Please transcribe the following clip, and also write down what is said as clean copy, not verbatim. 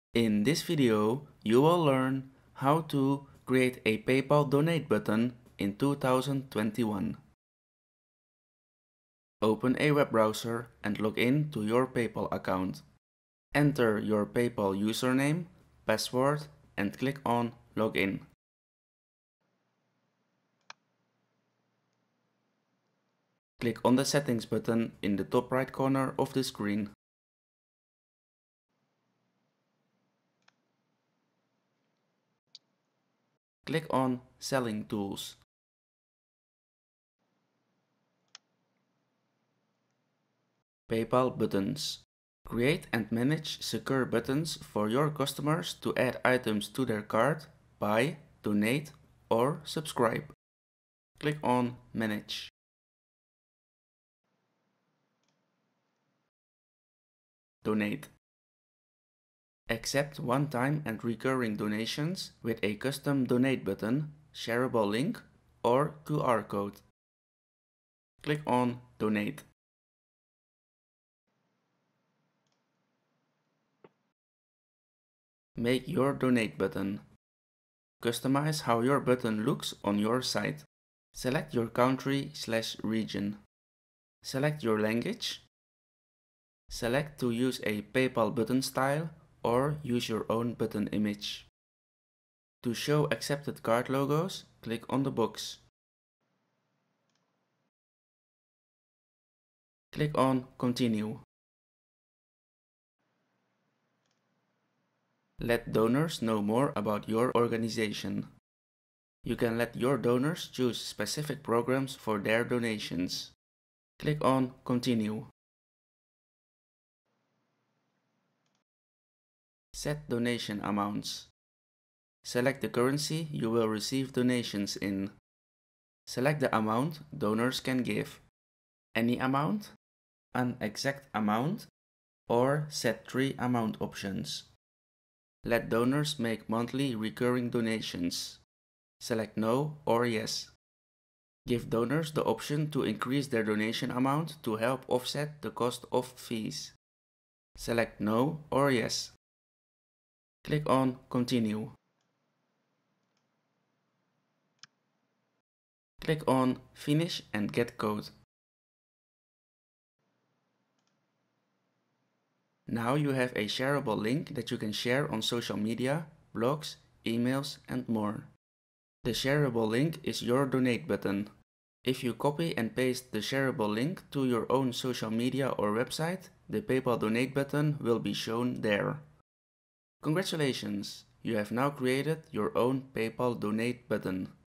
In this video, you will learn how to create a PayPal donate button in 2021. Open a web browser and log in to your PayPal account. Enter your PayPal username, password, and click on Login. Click on the Settings button in the top right corner of the screen. Click on Selling Tools. PayPal buttons. Create and manage secure buttons for your customers to add items to their cart, buy, donate, or subscribe. Click on Manage. Donate. Accept one-time and recurring donations with a custom donate button, shareable link, or QR code. Click on Donate. Make your donate button. Customize how your button looks on your site. Select your country/region. Select your language. Select to use a PayPal button style or use your own button image. To show accepted card logos, click on the box. Click on Continue. Let donors know more about your organization. You can let your donors choose specific programs for their donations. Click on Continue. Set donation amounts. Select the currency you will receive donations in. Select the amount donors can give. Any amount, an exact amount, or set 3 amount options. Let donors make monthly recurring donations. Select No or Yes. Give donors the option to increase their donation amount to help offset the cost of fees. Select No or Yes. Click on Continue. Click on Finish and Get Code. Now you have a shareable link that you can share on social media, blogs, emails, and more. The shareable link is your donate button. If you copy and paste the shareable link to your own social media or website, the PayPal donate button will be shown there. Congratulations! You have now created your own PayPal donate button.